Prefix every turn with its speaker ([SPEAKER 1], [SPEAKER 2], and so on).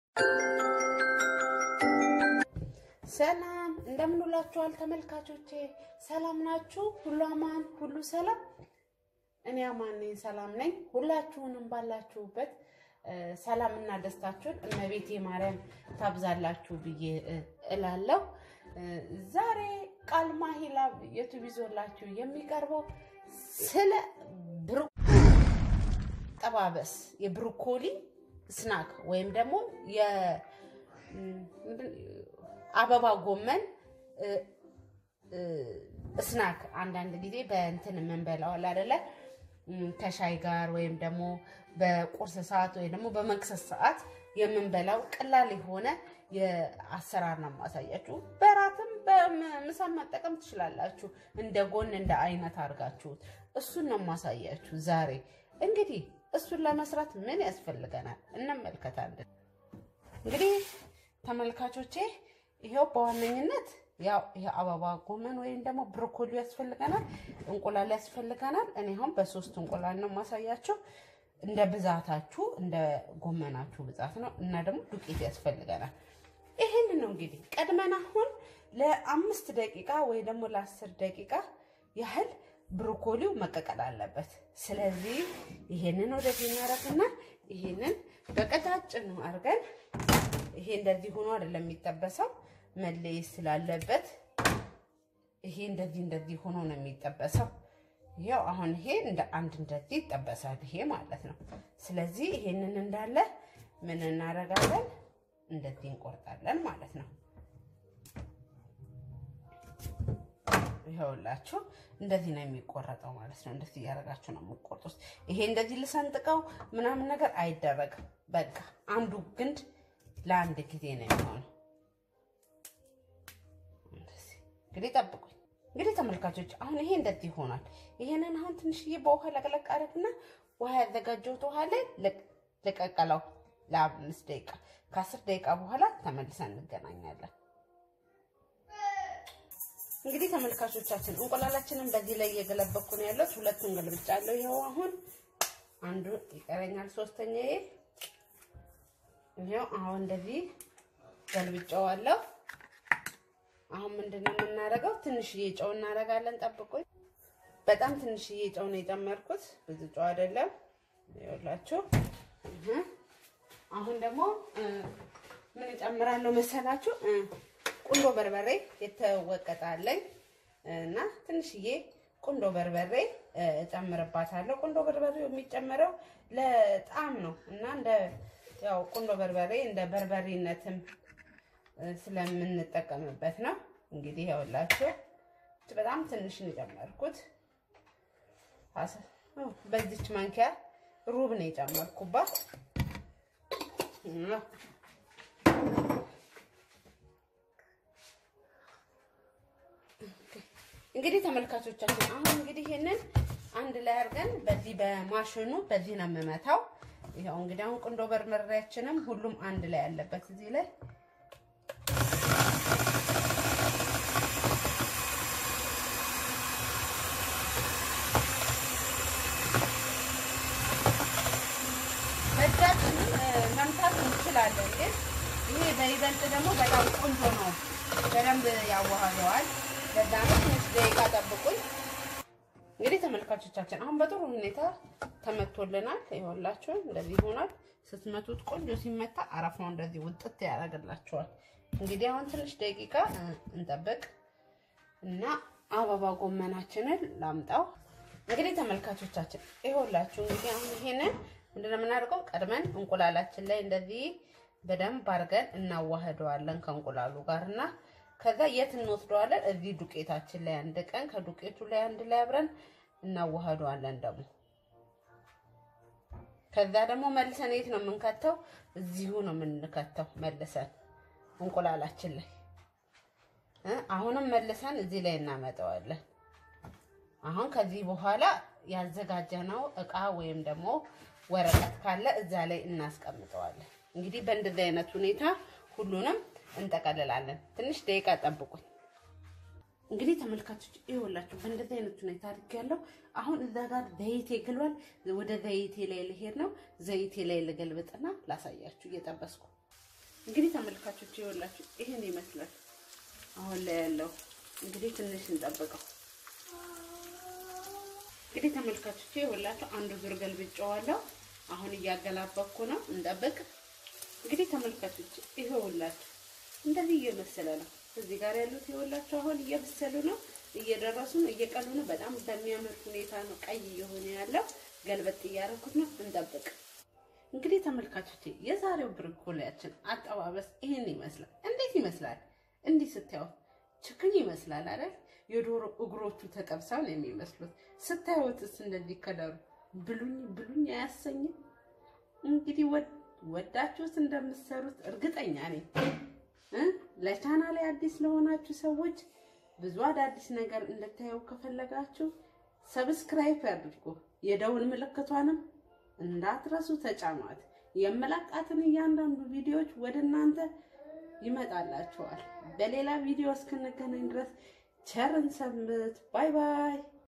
[SPEAKER 1] ሰላም እንደምን ውላችኋል ተመልካቾቼ ሰላም ናችሁ ሁሉ አማን ሁሉ ሰላም እኔ አማን ነኝ ሰላም ነኝ ሁላችሁንም ባላችሁበት ሰላምና ደስታችሁን እመቤቴ ማርያም ታብዛላችሁ ብዬ እላለሁ ዛሬ ቃልማ ሂላብ ዩቲዩብ ይዞላችሁ የሚቀርበው ስለ ጠባበስ የብሮኮሊ ስናክ ወይም ደግሞ አበባ ጎመን ስናክ አንዳንድ ጊዜ በእንትን መንበላው አይደለ ከሻይ ጋር ወይም ደግሞ በቁርስ ሰዓት ወይ ደግሞ በመክሰስ ሰዓት የምንበላው ቀላል የሆነ የአሰራር ነው ማሳያችሁ በራትም በምሳም መጠቀም ትችላላችሁ እንደ ጎን እንደ አይነት አርጋችሁ እሱን ነው ማሳያችሁ ዛሬ እንግዲህ እሱን ለመስራት ምን ያስፈልገናል እንመልከታለን እንግዲህ ተመልካቾቼ ይሄው በዋነኝነት ያው ይሄ አበባ ጎመን ወይም ደግሞ ብሮኮሊ ያስፈልገናል እንቁላል ያስፈልገናል እኔ አሁን በሶስት እንቁላል ነው ማሳያችሁ እንደ ብዛታችሁ እንደ ጎመናችሁ ብዛት ነው እና ደግሞ ዱቄት ያስፈልገናል ይሄን ነው እንግዲህ ቀድመን አሁን ለ5 ደቂቃ ወይ ደግሞ ለ10 ደቂቃ ያህል ብሮኮሊው መቀቀል አለበት ስለዚህ ይሄንን ወደዚህ እናረግና ይሄንን በቀጫጭን ነው አርገን ይሄ እንደዚህ ሆኖ አይደለም የሚጠበሰው መለየት ስላለበት ይሄ እንደዚህ ሆኖ ነው የሚጠበሰው ያው አሁን ይሄ እንደ አንድ እንደዚህ ይጠበሳል ይሄ ማለት ነው ስለዚህ ይሄንን እንዳለ ምን እናረጋለን እንደዚህ እንቆርጣለን ማለት ነው ይኸውላችሁ እንደዚህ ነው የሚቆረጠው ማለት ነው እንደዚህ ያረጋችሁ ነው የምትቆርጡት ይሄ እንደዚህ ልሰንጥቀው ምናምን ነገር አይደረግም በቃ አንዱ ግንድ ለአንድ ጊዜ ነው የሚሆነው እንግዲህ ጠብቁኝ እንግዲህ ተመልካቾች አሁን ይሄ እንደዚህ ይሆናል ይሄንን አሁን ትንሽዬ በውሃ ለቀለቅ አድርግና ውሃ ያዘጋጀሁት ውሃ ላይ ለቀቀለው ለ5 ደቂቃ ከ10 ደቂቃ በኋላ ተመልሰን እንገናኛለን እንግዲህ ተመልካቾቻችን እንቁላላችንን በዚህ ላይ እየገለበኩ ነው ያለው ሁለቱን ገልብጫለሁ ይሄው አሁን አንዱ ይቀረኛል ሶስተኛዬ ይሄው አሁን እንደዚህ ገልብጫዋለሁ አሁን ምንድነው የምናረጋው ትንሽዬ ጨው እናረጋለን ጠብቁኝ በጣም ትንሽዬ ጨው ነው የጨመርኩት ብዙ ጨው አይደለም ይኸውላችሁ አሁን ደግሞ ምን እጨምራለሁ መሰላችሁ ቁንዶ በርበሬ የተወቀጣለኝ እና ትንሽዬ ቁንዶ በርበሬ እጨምርባታለሁ ቁንዶ በርበሬው የሚጨመረው ለጣም ነው እና እንደ ያው ቁንዶ በርበሬ እንደ በርበሬነትም ስለምንጠቀምበት ነው እንግዲህ ያውላችሁ በጣም ትንሽ ነው የጨመርኩት በዚች ማንኪያ ሩብ ነው የጨመርኩባት እንግዲህ ተመልካቾቻችን አሁን እንግዲህ ይሄንን አንድ ላይ አርገን በዚህ በማሽኑ በዚህ ነው የምመታው ይሄው እንግዲህ አሁን ቁንዶ በርበሬያችንም ሁሉም አንድ ላይ ያለበት እዚህ ላይ መምታት እንችላለን ግን ይሄ በይበልጥ ደግሞ በጣም ቆንጆ ነው በደንብ ያዋሃደዋል ለዳም ትንሽ ደቂቃ ጠብቁኝ እንግዲህ ተመልካቾቻችን አሁን በጥሩ ሁኔታ ተመቶልናል ይኸውላችሁ እንደዚህ ሆኗል ስትመቱት ቆንጆ ሲመታ አረፋው እንደዚህ ውጥት ያደርግላችኋል እንግዲህ አሁን ትንሽ ደቂቃ እንጠብቅ እና አበባ ጎመናችንን ላምጣው እንግዲህ ተመልካቾቻችን ይኸውላችሁ እንግዲህ አሁን ይሄንን እንደና ምናርገው ቀድመን እንቁላላችን ላይ እንደዚህ በደንብ አርገን እናዋህደዋለን ከእንቁላሉ ጋርና ከዛ የት እንወስደዋለን እዚህ ዱቄታችን ላይ አንድ ቀን ከዱቄቱ ላይ አንድ ላይ አብረን እናዋህደዋለን ደግሞ ከዛ ደግሞ መልሰን የት ነው የምንከተው እዚሁ ነው የምንከተው መልሰን እንቁላላችን ላይ አሁንም መልሰን እዚህ ላይ እናመጣዋለን አሁን ከዚህ በኋላ ያዘጋጀነው እቃ ወይም ደግሞ ወረቀት ካለ እዛ ላይ እናስቀምጠዋለን እንግዲህ በእንደዚህ አይነት ሁኔታ ሁሉንም እንጠቀልላለን ትንሽ ደቂቃ ጠብቁኝ እንግዲህ ተመልካቾች ይኸውላችሁ በእንደዚህ አይነት ሁኔታ አድርጌያለሁ አሁን እዛ ጋር ዘይቴ ግሏል ወደ ዘይቴ ላይ ልሄድ ነው ዘይቴ ላይ ልገልብጥና ላሳያችሁ እየጠበስኩ እንግዲህ ተመልካቾች ይኸውላችሁ ይሄን ይመስላል አሁን ላይ ያለው። እንግዲህ ትንሽ እንጠብቀው። እንግዲህ ተመልካቾች ይኸውላችሁ አንዱ ዙር ገልብጬዋለሁ። አሁን እያገላበኩ ነው። እንጠብቅ። እንግዲህ ተመልካቾች ይኸውላችሁ እንደዚህ እየመሰለ ነው። እዚህ ጋር ያሉት ይኸውላችሁ አሁን እየበሰሉ ነው፣ እየደረሱ ነው፣ እየቀሉ ነው። በጣም በሚያምር ሁኔታ ነው ቀይ እየሆነ ያለው። ገልበጥ እያደረኩት ነው። እንጠብቅ። እንግዲህ ተመልካቾች የዛሬው ብሮኮሊያችን አጠባበስ ይሄን ይመስላል። እንዴት ይመስላል? እንዲህ ስታዩት ችክን ይመስላል አይደል? የዶሮ እግሮቹ ተጠብሰው ነው የሚመስሉት። ስታዩትስ እንደዚህ ከለሩ ብሉኝ አያሰኝም? እንግዲህ ወዳችሁት እንደምትሰሩት እርግጠኛ ነኝ። ለቻናሌ አዲስ ለሆናችሁ ሰዎች ብዙ አዳዲስ ነገር እንድታዩ ከፈለጋችሁ ሰብስክራይብ አድርጉ። የደውል ምልክቷንም እንዳትረሱ ተጫኗት። የመላቃትን እያንዳንዱ ቪዲዮዎች ወደ እናንተ ይመጣላችኋል። በሌላ ቪዲዮ እስክንገናኝ ድረስ ቸርን ሰንብት። ባይ ባይ።